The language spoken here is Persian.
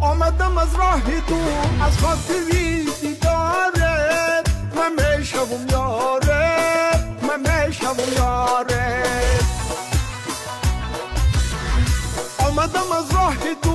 آمدم از راه دور از خاطری دیدارت من میشم یارت من میشم یارت آمدم از راه دور